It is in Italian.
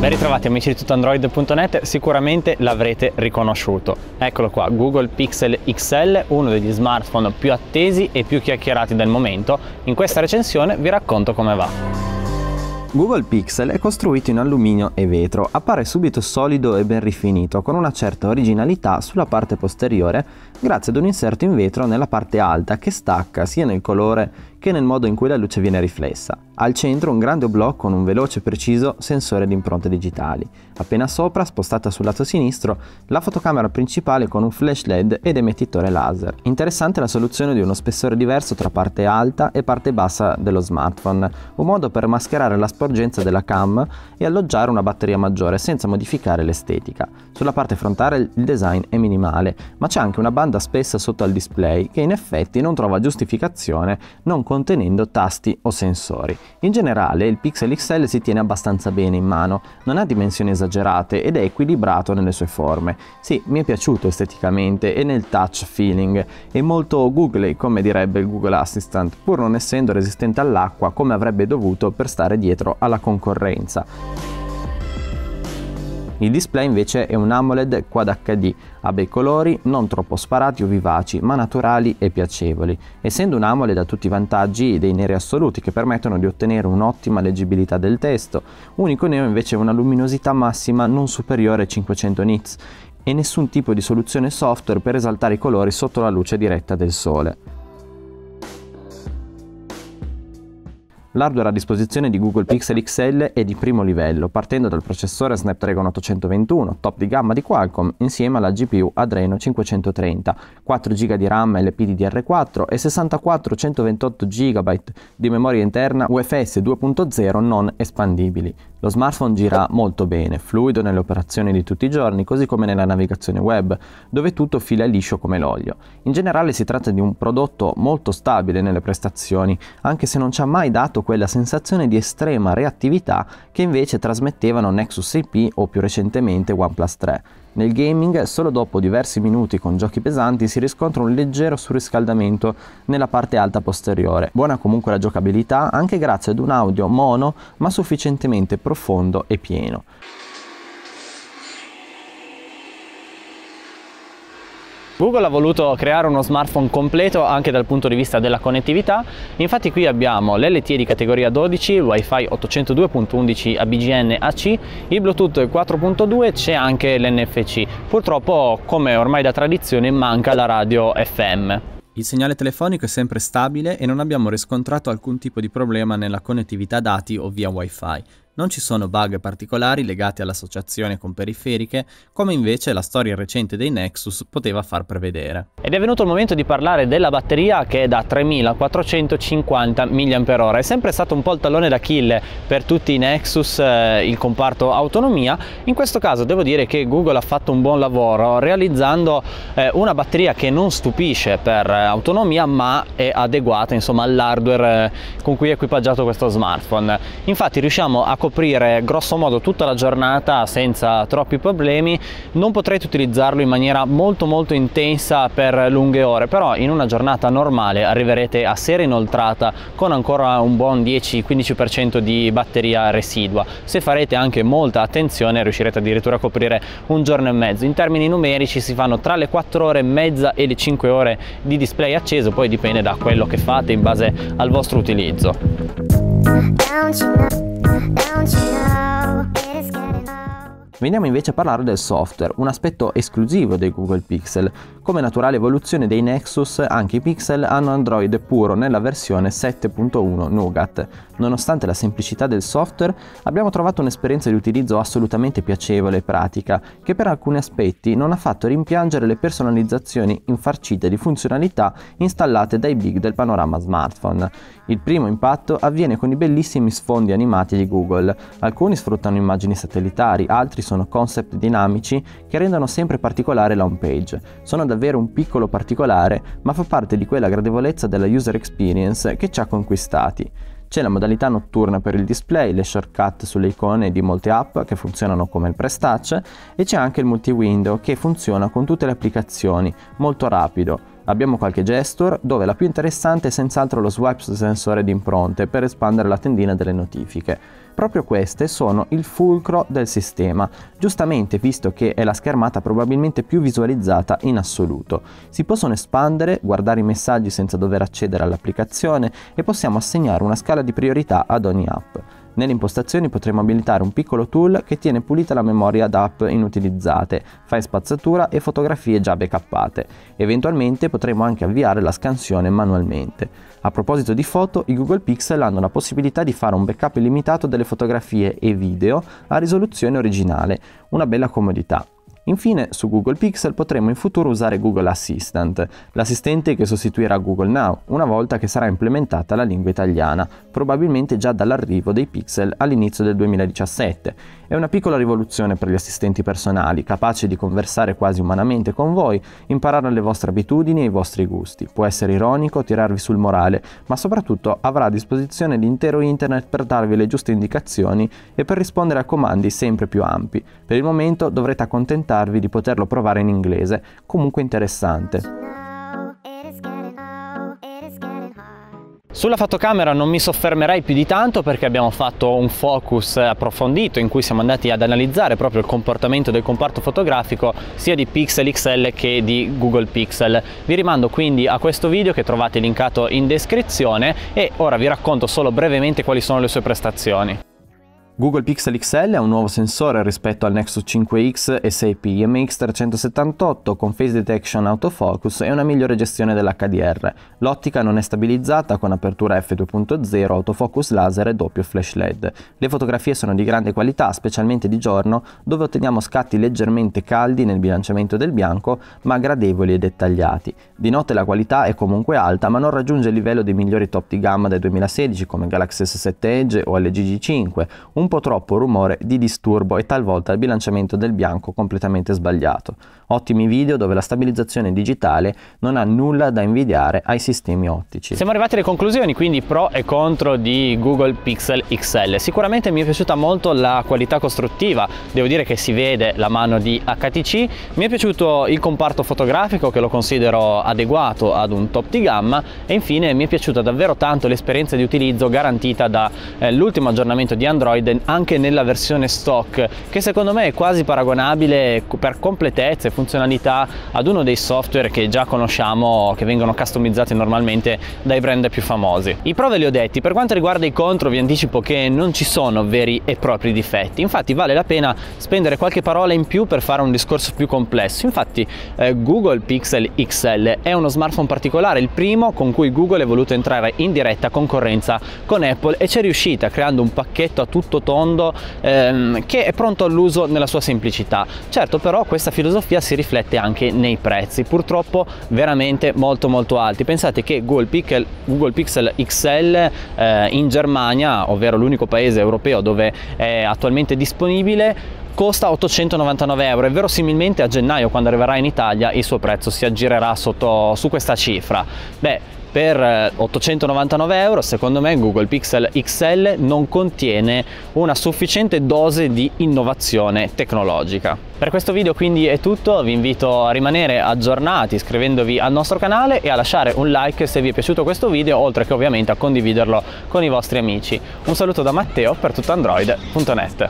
Ben ritrovati amici di tuttoandroid.net, sicuramente l'avrete riconosciuto. Eccolo qua, Google Pixel XL, uno degli smartphone più attesi e più chiacchierati del momento. In questa recensione vi racconto come va. Google Pixel è costruito in alluminio e vetro, appare subito solido e ben rifinito, con una certa originalità sulla parte posteriore, grazie ad un inserto in vetro nella parte alta che stacca sia nel colore che nel modo in cui la luce viene riflessa. Al centro un grande oblò con un veloce e preciso sensore di impronte digitali. Appena sopra, spostata sul lato sinistro, la fotocamera principale con un flash LED ed emettitore laser. Interessante la soluzione di uno spessore diverso tra parte alta e parte bassa dello smartphone, un modo per mascherare la sporgenza della cam e alloggiare una batteria maggiore senza modificare l'estetica. Sulla parte frontale il design è minimale, ma c'è anche una banda spessa sotto al display che in effetti non trova giustificazione non contenendo tasti o sensori. In generale il Pixel XL si tiene abbastanza bene in mano, non ha dimensioni esagerate ed è equilibrato nelle sue forme. Sì, mi è piaciuto esteticamente e nel touch feeling, è molto googly come direbbe il Google Assistant, pur non essendo resistente all'acqua come avrebbe dovuto per stare dietro alla concorrenza. Il display invece è un AMOLED Quad HD, ha bei colori, non troppo sparati o vivaci, ma naturali e piacevoli. Essendo un AMOLED ha tutti i vantaggi dei neri assoluti che permettono di ottenere un'ottima leggibilità del testo, unico neo invece è una luminosità massima non superiore ai 500 nits e nessun tipo di soluzione software per esaltare i colori sotto la luce diretta del sole. L'hardware a disposizione di Google Pixel XL è di primo livello, partendo dal processore Snapdragon 821, top di gamma di Qualcomm, insieme alla GPU Adreno 530, 4 GB di RAM LPDDR4 e 64-128 GB di memoria interna UFS 2.0 non espandibili. Lo smartphone gira molto bene, fluido nelle operazioni di tutti i giorni, così come nella navigazione web, dove tutto fila liscio come l'olio. In generale si tratta di un prodotto molto stabile nelle prestazioni, anche se non ci ha mai dato quella sensazione di estrema reattività che invece trasmettevano Nexus 6P o più recentemente OnePlus 3. Nel gaming, solo dopo diversi minuti con giochi pesanti si riscontra un leggero surriscaldamento nella parte alta posteriore. Buona comunque la giocabilità, anche grazie ad un audio mono ma sufficientemente profondo e pieno. Google ha voluto creare uno smartphone completo anche dal punto di vista della connettività, infatti qui abbiamo l'LTE di categoria 12, il Wi-Fi 802.11 ABGN AC, il Bluetooth 4.2, c'è anche l'NFC. Purtroppo, come ormai da tradizione, manca la radio FM. Il segnale telefonico è sempre stabile e non abbiamo riscontrato alcun tipo di problema nella connettività dati o via Wi-Fi. Non ci sono bug particolari legati all'associazione con periferiche, come invece la storia recente dei Nexus poteva far prevedere. Ed è venuto il momento di parlare della batteria, che è da 3450 mAh. È sempre stato un po' il tallone d'Achille per tutti i Nexus, il comparto autonomia. In questo caso devo dire che Google ha fatto un buon lavoro realizzando una batteria che non stupisce per autonomia, ma è adeguata insomma all'hardware con cui è equipaggiato questo smartphone. Infatti riusciamo a coprire grosso modo tutta la giornata senza troppi problemi. Non potrete utilizzarlo in maniera molto intensa per lunghe ore, però in una giornata normale arriverete a sera inoltrata con ancora un buon 10-15% di batteria residua. Se farete anche molta attenzione riuscirete addirittura a coprire un giorno e mezzo. In termini numerici si fanno tra le 4 ore e mezza e le 5 ore di display acceso, poi dipende da quello che fate in base al vostro utilizzo. Veniamo invece a parlare del software, un aspetto esclusivo dei Google Pixel. Come naturale evoluzione dei Nexus, anche i Pixel hanno Android puro nella versione 7.1 Nougat. Nonostante la semplicità del software, abbiamo trovato un'esperienza di utilizzo assolutamente piacevole e pratica, che per alcuni aspetti non ha fatto rimpiangere le personalizzazioni infarcite di funzionalità installate dai big del panorama smartphone. Il primo impatto avviene con i bellissimi sfondi animati di Google. Alcuni sfruttano immagini satellitari, altri sono concept dinamici che rendono sempre particolare la home page. Sono davvero un piccolo particolare, ma fa parte di quella gradevolezza della user experience che ci ha conquistati. C'è la modalità notturna per il display, le shortcut sulle icone di molte app che funzionano come il Press Touch e c'è anche il multi-window che funziona con tutte le applicazioni, molto rapido. Abbiamo qualche gesture, dove la più interessante è senz'altro lo swipe sul sensore di impronte per espandere la tendina delle notifiche. Proprio queste sono il fulcro del sistema, giustamente visto che è la schermata probabilmente più visualizzata in assoluto. Si possono espandere, guardare i messaggi senza dover accedere all'applicazione e possiamo assegnare una scala di priorità ad ogni app. Nelle impostazioni potremo abilitare un piccolo tool che tiene pulita la memoria d'app inutilizzate, file spazzatura e fotografie già backuppate. Eventualmente potremo anche avviare la scansione manualmente. A proposito di foto, i Google Pixel hanno la possibilità di fare un backup illimitato delle fotografie e video a risoluzione originale, una bella comodità. Infine, su Google Pixel potremo in futuro usare Google Assistant, l'assistente che sostituirà Google Now, una volta che sarà implementata la lingua italiana, probabilmente già dall'arrivo dei Pixel all'inizio del 2017. È una piccola rivoluzione per gli assistenti personali, capaci di conversare quasi umanamente con voi, imparare le vostre abitudini e i vostri gusti. Può essere ironico, tirarvi sul morale, ma soprattutto avrà a disposizione l'intero internet per darvi le giuste indicazioni e per rispondere a comandi sempre più ampi. Per il momento dovrete accontentarvi di poterlo provare in inglese, comunque interessante. Sulla fotocamera non mi soffermerei più di tanto perché abbiamo fatto un focus approfondito in cui siamo andati ad analizzare proprio il comportamento del comparto fotografico sia di Pixel XL che di Google Pixel. Vi rimando quindi a questo video che trovate linkato in descrizione e ora vi racconto solo brevemente quali sono le sue prestazioni. Google Pixel XL è un nuovo sensore rispetto al Nexus 5X e 6P MX378 con Face Detection Autofocus e una migliore gestione dell'HDR. L'ottica non è stabilizzata con apertura f2.0, autofocus laser e doppio flash LED. Le fotografie sono di grande qualità, specialmente di giorno, dove otteniamo scatti leggermente caldi nel bilanciamento del bianco, ma gradevoli e dettagliati. Di notte la qualità è comunque alta, ma non raggiunge il livello dei migliori top di gamma del 2016 come Galaxy S7 Edge o LG G5, un po' troppo rumore di disturbo e talvolta il bilanciamento del bianco completamente sbagliato. Ottimi video dove la stabilizzazione digitale non ha nulla da invidiare ai sistemi ottici. Siamo arrivati alle conclusioni, quindi pro e contro di Google Pixel XL. Sicuramente mi è piaciuta molto la qualità costruttiva, devo dire che si vede la mano di HTC, mi è piaciuto il comparto fotografico che lo considero adeguato ad un top di gamma e infine mi è piaciuta davvero tanto l'esperienza di utilizzo garantita dall'ultimo aggiornamento di Android anche nella versione stock, che secondo me è quasi paragonabile per completezza e funzionalità ad uno dei software che già conosciamo, che vengono customizzati normalmente dai brand più famosi. I pro ve li ho detti. Per quanto riguarda i contro vi anticipo che non ci sono veri e propri difetti, infatti vale la pena spendere qualche parola in più per fare un discorso più complesso. Infatti Google Pixel XL è uno smartphone particolare, il primo con cui Google è voluto entrare in diretta concorrenza con Apple e ci è riuscita creando un pacchetto a tutto tondo che è pronto all'uso nella sua semplicità. Certo, però questa filosofia si riflette anche nei prezzi, purtroppo veramente molto alti. Pensate che Google Pixel XL in Germania, ovvero l'unico paese europeo dove è attualmente disponibile, costa 899 euro e verosimilmente a gennaio, quando arriverà in Italia, il suo prezzo si aggirerà su questa cifra. Per 899 euro secondo me Google Pixel XL non contiene una sufficiente dose di innovazione tecnologica. Per questo video quindi è tutto, vi invito a rimanere aggiornati iscrivendovi al nostro canale e a lasciare un like se vi è piaciuto questo video, oltre che ovviamente a condividerlo con i vostri amici. Un saluto da Matteo per tuttoandroid.net.